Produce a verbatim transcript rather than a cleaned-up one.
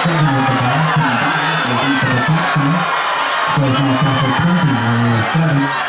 seven with the ball, coming back, looking for the touchdown. Scores now comes for twenty, seven.